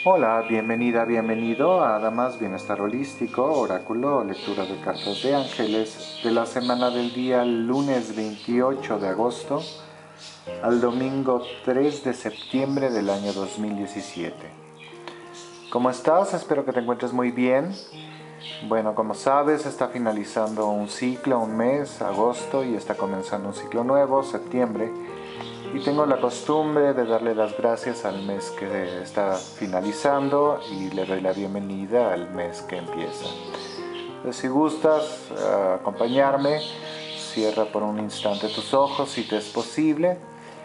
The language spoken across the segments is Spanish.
Hola, bienvenida, bienvenido a Damas Bienestar Holístico, Oráculo, lectura de cartas de ángeles de la semana del día lunes 28 de agosto al domingo 3 de septiembre del año 2017. ¿Cómo estás? Espero que te encuentres muy bien. Bueno, como sabes, está finalizando un ciclo, un mes, agosto, y está comenzando un ciclo nuevo, septiembre. Y tengo la costumbre de darle las gracias al mes que está finalizando y le doy la bienvenida al mes que empieza. Entonces, si gustas acompañarme, cierra por un instante tus ojos si te es posible.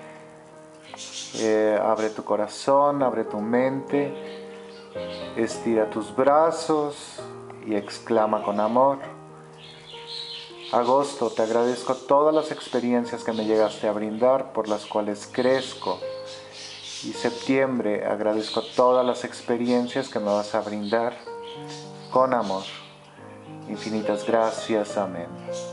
Abre tu corazón, abre tu mente, estira tus brazos y exclama con amor: Agosto, te agradezco todas las experiencias que me llegaste a brindar, por las cuales crezco. Y septiembre, agradezco todas las experiencias que me vas a brindar con amor. Infinitas gracias, amén.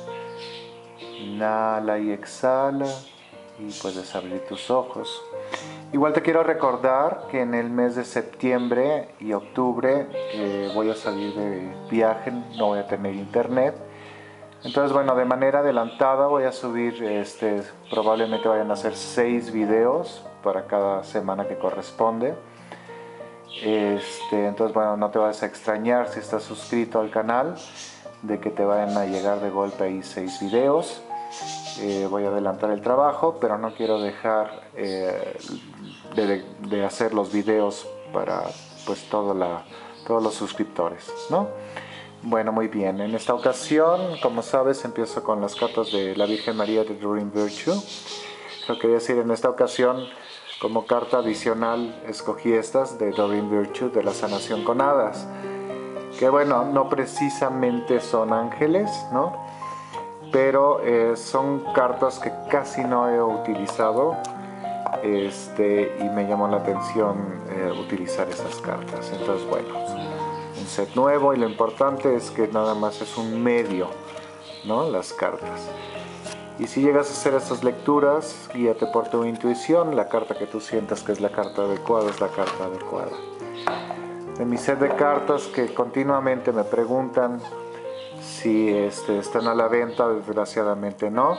Inhala y exhala y puedes abrir tus ojos. Igual te quiero recordar que en el mes de septiembre y octubre voy a salir de viaje, no voy a tener internet. Entonces, bueno, de manera adelantada voy a subir, probablemente vayan a ser 6 videos para cada semana que corresponde. Entonces, bueno, no te vas a extrañar si estás suscrito al canal de que te vayan a llegar de golpe ahí 6 videos. Voy a adelantar el trabajo, pero no quiero dejar de hacer los videos para pues todos los suscriptores, ¿no? Bueno, muy bien. En esta ocasión, como sabes, empiezo con las cartas de la Virgen María de Doreen Virtue. Lo quería decir, en esta ocasión, como carta adicional, escogí estas de Doreen Virtue, de la sanación con hadas. Que bueno, no precisamente son ángeles, ¿no? Pero son cartas que casi no he utilizado. Y me llamó la atención utilizar esas cartas. Entonces, bueno, un set nuevo, y lo importante es que nada más es un medio, ¿no? Las cartas. Y si llegas a hacer estas lecturas, guíate por tu intuición. La carta que tú sientas que es la carta adecuada es la carta adecuada. De mi set de cartas que continuamente me preguntan si están a la venta, desgraciadamente no.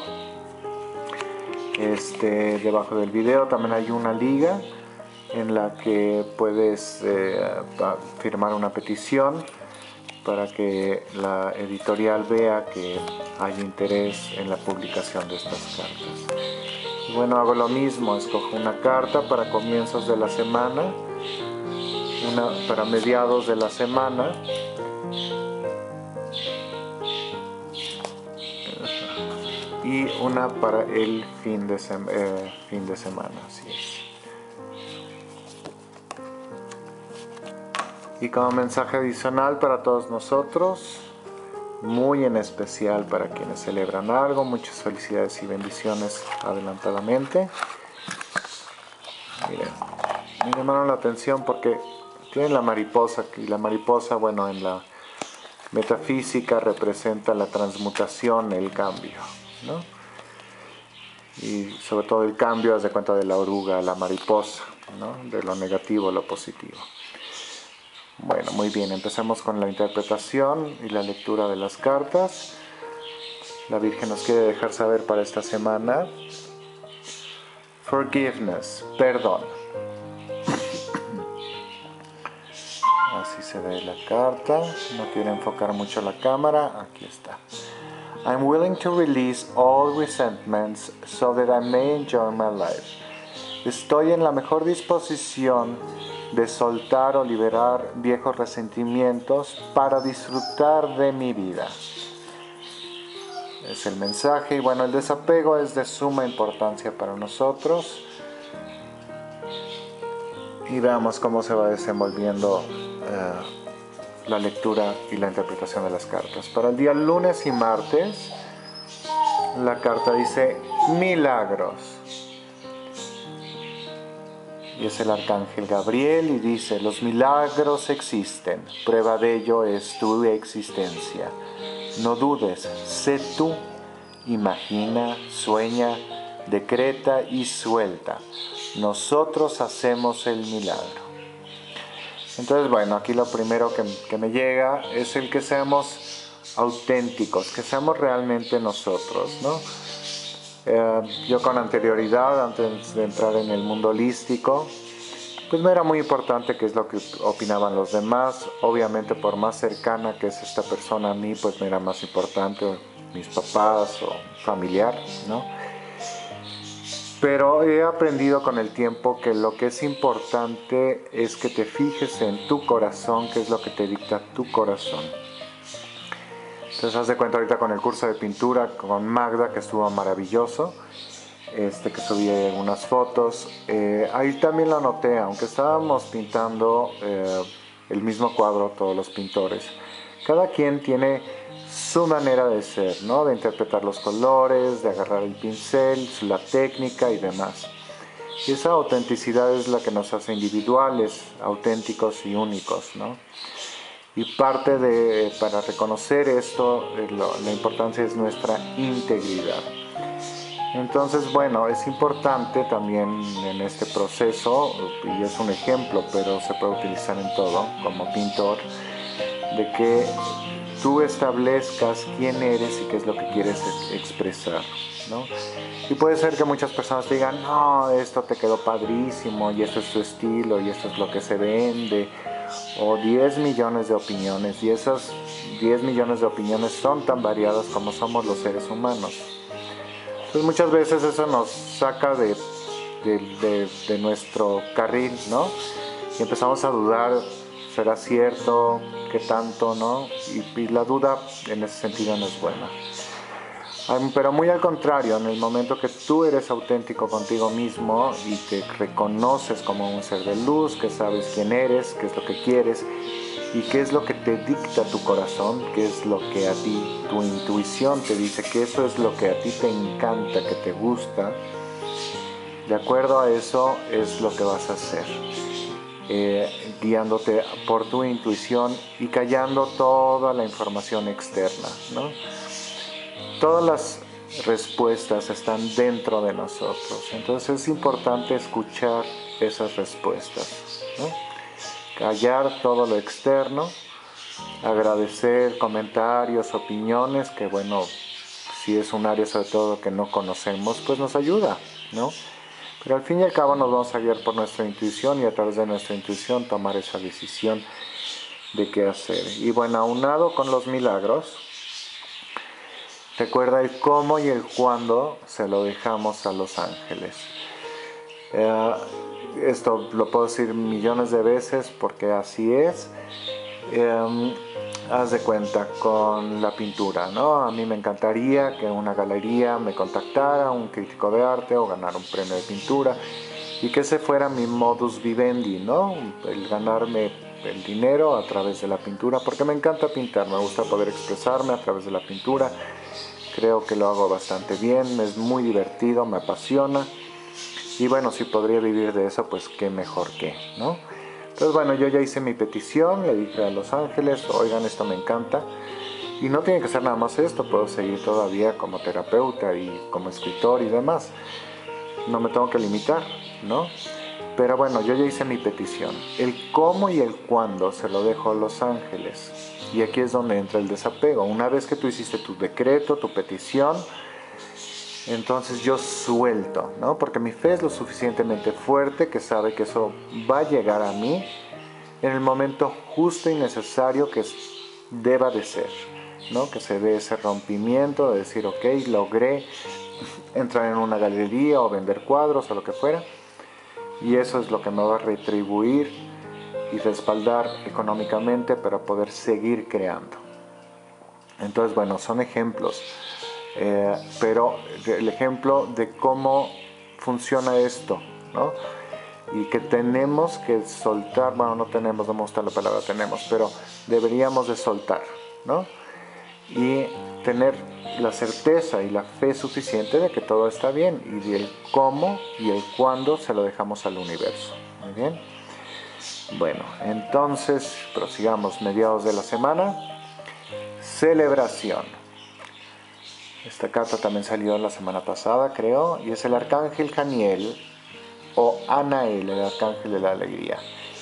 Debajo del video también hay una liga en la que puedes firmar una petición para que la editorial vea que hay interés en la publicación de estas cartas. Y bueno, hago lo mismo, escojo una carta para comienzos de la semana, una para mediados de la semana, y una para el fin de semana, así es. Y como mensaje adicional para todos nosotros, muy en especial para quienes celebran algo, muchas felicidades y bendiciones adelantadamente. Miren, me llamaron la atención porque tienen la mariposa, y la mariposa, bueno, en la metafísica representa la transmutación, el cambio, ¿no? Y sobre todo el cambio, haz de cuenta, de la oruga a la mariposa, ¿no? De lo negativo a lo positivo. Bueno, muy bien, empezamos con la interpretación y la lectura de las cartas. La Virgen nos quiere dejar saber para esta semana: Forgiveness, perdón. Así se ve la carta. No quiero enfocar mucho la cámara. Aquí está. I'm willing to release all resentments so that I may enjoy my life. Estoy en la mejor disposición de soltar o liberar viejos resentimientos para disfrutar de mi vida. Es el mensaje. Y bueno, el desapego es de suma importancia para nosotros. Y veamos cómo se va desenvolviendo la lectura y la interpretación de las cartas. Para el día lunes y martes, la carta dice milagros. Y es el arcángel Gabriel y dice: los milagros existen, prueba de ello es tu existencia. No dudes, sé tú, imagina, sueña, decreta y suelta. Nosotros hacemos el milagro. Entonces, bueno, aquí lo primero que me llega es el que seamos auténticos, que seamos realmente nosotros, ¿no? Yo con anterioridad, antes de entrar en el mundo holístico, pues me era muy importante qué es lo que opinaban los demás. Obviamente, por más cercana que es esta persona a mí, pues me era más importante mis papás o familiar, ¿no? Pero he aprendido con el tiempo que lo que es importante es que te fijes en tu corazón, qué es lo que te dicta tu corazón. Entonces, haz de cuenta ahorita con el curso de pintura con Magda, que estuvo maravilloso, que subí unas fotos. Ahí también lo noté, aunque estábamos pintando el mismo cuadro todos los pintores. Cada quien tiene su manera de ser, ¿no? De interpretar los colores, de agarrar el pincel, la técnica y demás. Y esa autenticidad es la que nos hace individuales, auténticos y únicos, ¿no? Y parte para reconocer esto, la importancia es nuestra integridad. Entonces, bueno, es importante también en este proceso, y es un ejemplo, pero se puede utilizar en todo, como pintor, de que tú establezcas quién eres y qué es lo que quieres expresar, ¿no? Y puede ser que muchas personas te digan, no, esto te quedó padrísimo, y esto es tu estilo, y esto es lo que se vende, o 10 millones de opiniones, y esas 10 millones de opiniones son tan variadas como somos los seres humanos. Entonces muchas veces eso nos saca de nuestro carril, ¿no? Y empezamos a dudar, ¿será cierto? ¿Qué tanto, no? Y la duda en ese sentido no es buena. Pero muy al contrario, en el momento que tú eres auténtico contigo mismo y te reconoces como un ser de luz, que sabes quién eres, qué es lo que quieres y qué es lo que te dicta tu corazón, qué es lo que a ti, tu intuición te dice que eso es lo que a ti te encanta, que te gusta, de acuerdo a eso es lo que vas a hacer. Guiándote por tu intuición y callando toda la información externa, ¿no? Todas las respuestas están dentro de nosotros, entonces es importante escuchar esas respuestas, ¿no? Callar todo lo externo, agradecer comentarios, opiniones, que bueno, si es un área sobre todo que no conocemos, pues nos ayuda, ¿no? Pero al fin y al cabo nos vamos a guiar por nuestra intuición y a través de nuestra intuición tomar esa decisión de qué hacer. Y bueno, aunado con los milagros, recuerda el cómo y el cuándo se lo dejamos a los ángeles. Esto lo puedo decir millones de veces porque así es. Haz de cuenta con la pintura, ¿no? A mí me encantaría que una galería me contactara, un crítico de arte o ganar un premio de pintura y que ese fuera mi modus vivendi, ¿no? El ganarme el dinero a través de la pintura, porque me encanta pintar, me gusta poder expresarme a través de la pintura, creo que lo hago bastante bien, es muy divertido, me apasiona y bueno, si podría vivir de eso, pues qué mejor que, ¿no? Entonces bueno, yo ya hice mi petición, le dije a Los Ángeles, oigan, esto me encanta. Y no tiene que ser nada más esto, puedo seguir todavía como terapeuta y como escritor y demás. No me tengo que limitar, ¿no? Pero bueno, yo ya hice mi petición. El cómo y el cuándo se lo dejo a Los Ángeles. Y aquí es donde entra el desapego. Una vez que tú hiciste tu decreto, tu petición, entonces yo suelto, ¿no? Porque mi fe es lo suficientemente fuerte que sabe que eso va a llegar a mí en el momento justo y necesario que deba de ser, ¿no? Que se dé ese rompimiento de decir, ok, logré entrar en una galería o vender cuadros o lo que fuera, y eso es lo que me va a retribuir y respaldar económicamente para poder seguir creando. Entonces, bueno, son ejemplos. Pero el ejemplo de cómo funciona esto, ¿no? Y que tenemos que soltar, bueno, no tenemos, no me gusta la palabra tenemos, pero deberíamos de soltar, ¿no? Y tener la certeza y la fe suficiente de que todo está bien y del cómo y el cuándo se lo dejamos al universo. Muy bien. Bueno, entonces prosigamos mediados de la semana. Celebración. Esta carta también salió la semana pasada, creo, y es el arcángel Janiel o Anael, el arcángel de la alegría.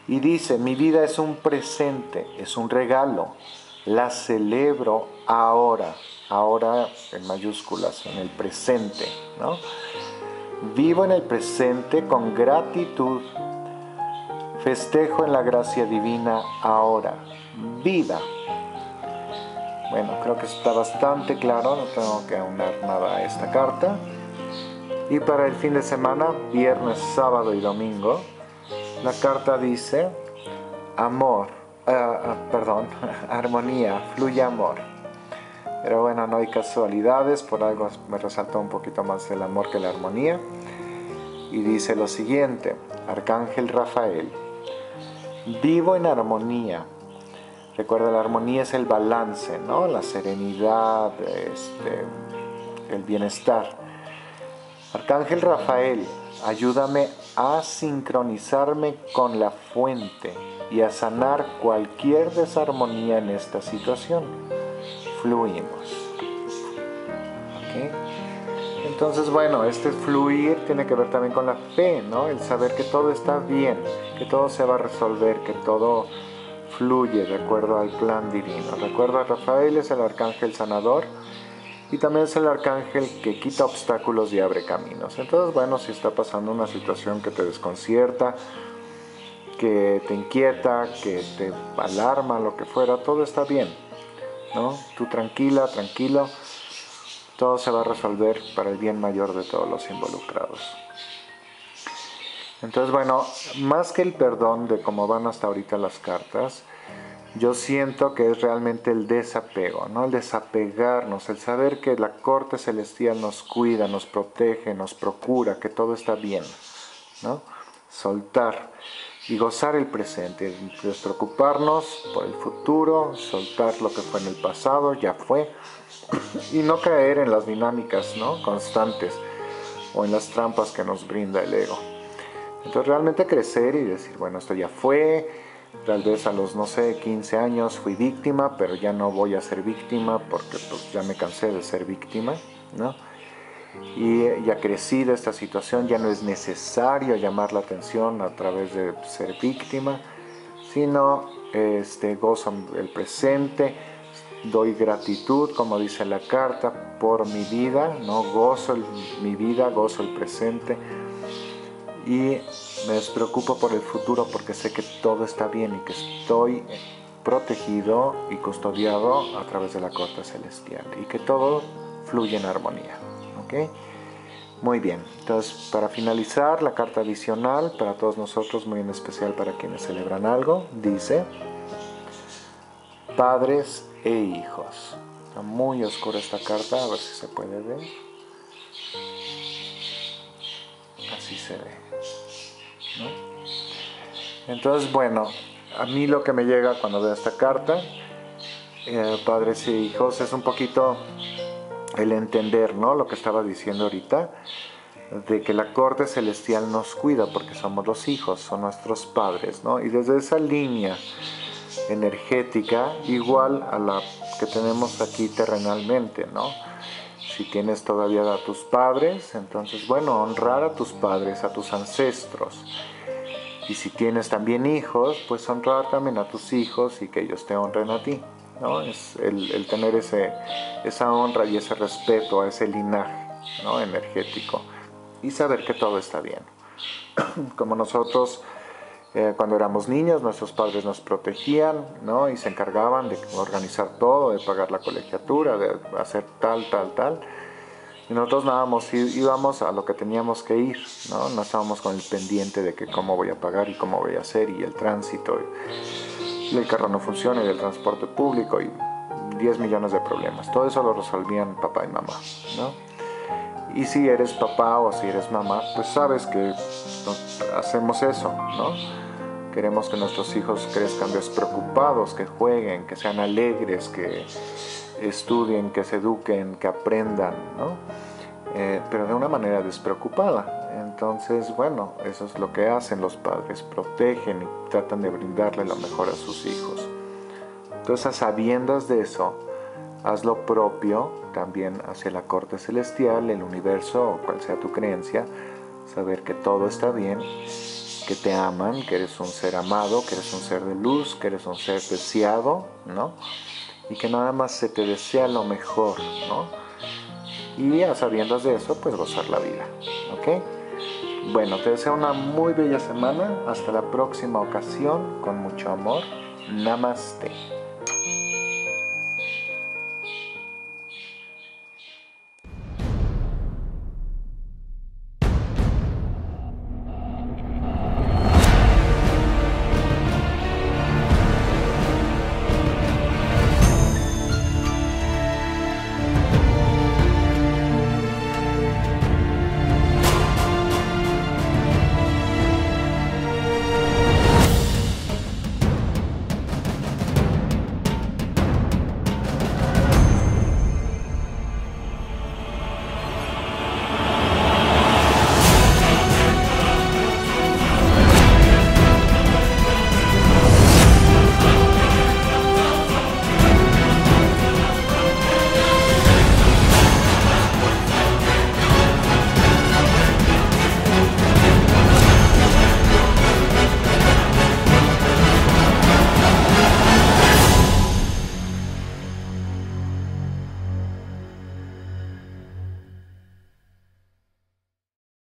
Y dice, mi vida es un presente, es un regalo, la celebro ahora, ahora en mayúsculas, en el presente, ¿no? Vivo en el presente con gratitud, festejo en la gracia divina ahora, vida. Bueno, creo que está bastante claro, no tengo que aunar nada a esta carta. Y para el fin de semana, viernes, sábado y domingo, la carta dice, amor, armonía, fluye amor. Pero bueno, no hay casualidades, por algo me resaltó un poquito más el amor que la armonía. Y dice lo siguiente, Arcángel Rafael, vivo en armonía. Recuerda, la armonía es el balance, ¿no? La serenidad, el bienestar. Arcángel Rafael, ayúdame a sincronizarme con la fuente y a sanar cualquier desarmonía en esta situación. Fluimos. ¿Ok? Entonces, bueno, este fluir tiene que ver también con la fe, ¿no? El saber que todo está bien, que todo se va a resolver, que todo fluye de acuerdo al plan divino. Recuerda, Rafael es el arcángel sanador y también es el arcángel que quita obstáculos y abre caminos. Entonces, bueno, si está pasando una situación que te desconcierta, que te inquieta, que te alarma, lo que fuera, todo está bien, ¿no? Tú tranquila, tranquilo, todo se va a resolver para el bien mayor de todos los involucrados. Entonces, bueno, más que el perdón de cómo van hasta ahorita las cartas, yo siento que es realmente el desapego, ¿no? El desapegarnos, el saber que la corte celestial nos cuida, nos protege, nos procura, que todo está bien, ¿no? Soltar y gozar el presente, despreocuparnos por el futuro, soltar lo que fue en el pasado, ya fue, y no caer en las dinámicas, ¿no? Constantes o en las trampas que nos brinda el ego. Entonces realmente crecer y decir, bueno, esto ya fue, tal vez a los, no sé, 15 años fui víctima, pero ya no voy a ser víctima porque pues ya me cansé de ser víctima, ¿no? Y ya crecí de esta situación, ya no es necesario llamar la atención a través de ser víctima, sino gozo el presente, doy gratitud, como dice la carta, por mi vida, ¿no? Gozo mi vida, gozo el presente. Y me despreocupo por el futuro porque sé que todo está bien y que estoy protegido y custodiado a través de la corte celestial y que todo fluye en armonía. ¿Ok? Muy bien, entonces para finalizar la carta adicional para todos nosotros, muy en especial para quienes celebran algo, dice padres e hijos. Está muy oscura esta carta, a ver si se puede ver. Así se ve, ¿no? Entonces, bueno, a mí lo que me llega cuando veo esta carta, padres e hijos, es un poquito el entender, ¿no? Lo que estaba diciendo ahorita, de que la corte celestial nos cuida porque somos los hijos, son nuestros padres, ¿no? Y desde esa línea energética, igual a la que tenemos aquí terrenalmente, ¿no? Si tienes todavía a tus padres, entonces, bueno, honrar a tus padres, a tus ancestros. Y si tienes también hijos, pues honrar también a tus hijos y que ellos te honren a ti, ¿no? Es el tener esa honra y ese respeto a ese linaje, ¿no? Energético. Y saber que todo está bien. Como nosotros, cuando éramos niños, nuestros padres nos protegían, ¿no? Y se encargaban de organizar todo, de pagar la colegiatura, de hacer tal. Y nosotros nada más íbamos a lo que teníamos que ir, ¿no? No estábamos con el pendiente de que cómo voy a pagar y cómo voy a hacer y el tránsito, y el carro no funciona y el transporte público y 10 millones de problemas. Todo eso lo resolvían papá y mamá, ¿no? Y si eres papá o si eres mamá, pues sabes que hacemos eso, ¿no? Queremos que nuestros hijos crezcan despreocupados, que jueguen, que sean alegres, que estudien, que se eduquen, que aprendan, ¿no? Pero de una manera despreocupada. Entonces, bueno, eso es lo que hacen los padres, protegen y tratan de brindarle lo mejor a sus hijos. Entonces, a sabiendas de eso, haz lo propio también hacia la corte celestial, el universo o cual sea tu creencia, saber que todo está bien que te aman, que eres un ser amado, que eres un ser de luz, que eres un ser deseado, ¿no? Y que nada más se te desea lo mejor, ¿no? Y a sabiendas de eso, pues gozar la vida, ¿ok? Bueno, te deseo una muy bella semana. Hasta la próxima ocasión, con mucho amor. Namaste.